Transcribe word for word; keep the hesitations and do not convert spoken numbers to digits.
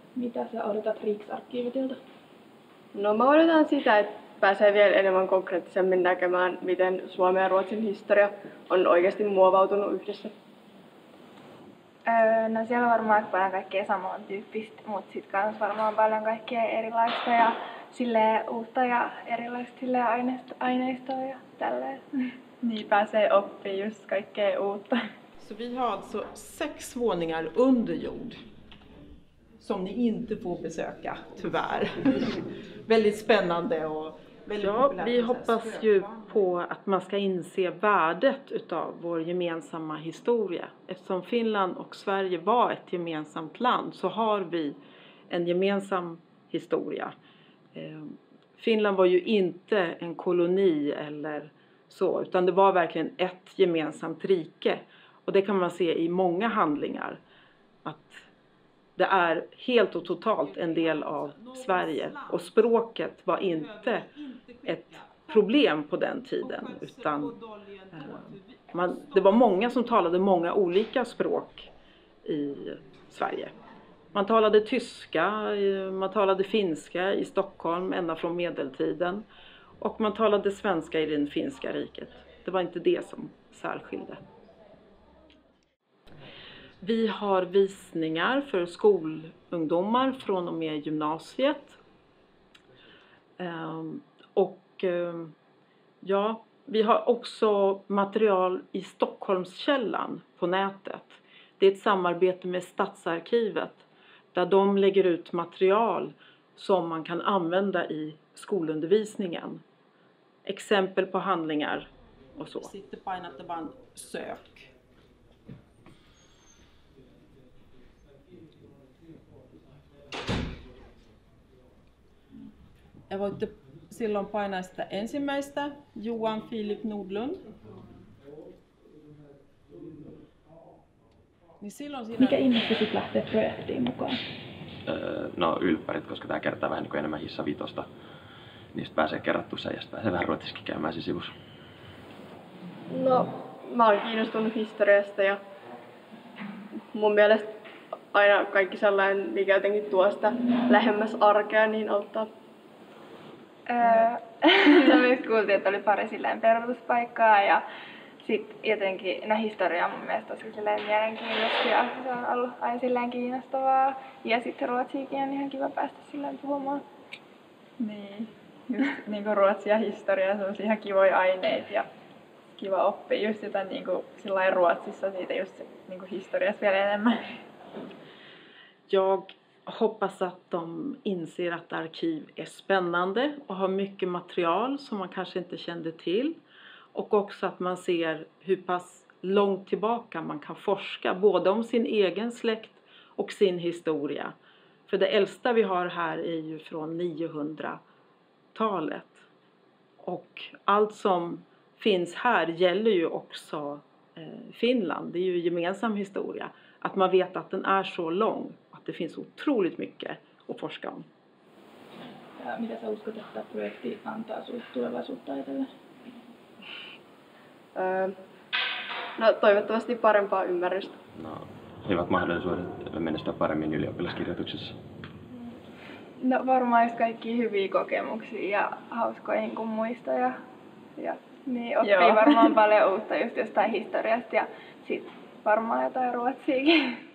Mitä sä odotat Riksarkiivetilta? No mä odotan sitä, että pääsee vielä enemmän konkreettisemmin näkemään, miten Suomen ja Ruotsin historia on oikeasti muovautunut yhdessä. Öö, no siellä on varmaan aika paljon kaikkea samantyyppistä, mutta sitten kans varmaan paljon kaikkea erilaista ja silleen uutta ja erilaista silleen aineisto, aineistoa ja tälleen. Ni pääsee oppimaan just kaikkea uutta. Så vi har alltså sex våningar under jord som ni inte får besöka, tyvärr. Väldigt spännande och väldigt ja, populärt. Vi hoppas ju på att man ska inse värdet utav vår gemensamma historia. Eftersom Finland och Sverige var ett gemensamt land så har vi en gemensam historia. Finland var ju inte en koloni eller så, utan det var verkligen ett gemensamt rike. Och det kan man se i många handlingar. Att det är helt och totalt en del av Sverige. Och språket var inte ett problem på den tiden. Utan eh, man, det var många som talade många olika språk i Sverige. Man talade tyska, man talade finska i Stockholm ända från medeltiden. Och man talade svenska i det finska riket. Det var inte det som särskilde. Vi har visningar för skolungdomar från och med gymnasiet. Och ja, vi har också material i Stockholmskällan på nätet. Det är ett samarbete med Stadsarkivet där de lägger ut material som man kan använda i skolundervisningen. Exempel på handlingar och så. Sitter painatte vaan sök. Ja voitte silloin painaa sitä ensimmäistä, Johan Filip Nordlund. Niin silloin siinä... Mikä innosti sit lähteä projektiin mukaan? Öö, no ylppärit, koska tää kertaa vähän niin kuin enemmän hissavitosta. Niistä pääsee kerrattua ja sitten pääsee vähän ruotsiskin käymään siinä sivussa. No, mä oon kiinnostunut historiasta ja mun mielestä aina kaikki sellainen, mikä jotenkin tuo sitä lähemmäs arkea, niin auttaa. No myös kuultiin, että oli pari silleen peruutuspaikkaa ja sitten jotenkin no, historia on mun mielestä tosi silleen mielenkiintoista ja se on ollut aina silleen kiinnostavaa. Ja sitten ruotsiakin on ihan kiva päästä silleen puhumaan. Niin, just niinku ruotsi ja historia, se on ihan kivoja aineita ja kiva oppia just jotain niinku sillain Ruotsissa siitä just niinku historiasta vielä enemmän. Jag hoppas att de inser att arkiv är spännande och har mycket material som man kanske inte kände till. Och också att man ser hur pass långt tillbaka man kan forska både om sin egen släkt och sin historia. För det äldsta vi har här är ju från niohundratalet. Och allt som finns här gäller ju också eh, Finland. Det är ju gemensam historia. Att man vet att den är så lång. Att det finns otroligt mycket att forska om. Ja mitä sä uskot, että projekti antaa sulle tulevaisuutta ajatellen? Öö, no toivottavasti parempaa ymmärrystä. No, hyvät mahdollisuudet menestyä paremmin ylioppilaskirjoituksessa. No varmaan just kaikki hyviä kokemuksia ja hauskoja niin muistoja. Ja niin oppii Joo. varmaan paljon uutta just jostain historiasta ja sit varmaan jotain ruotsiakin.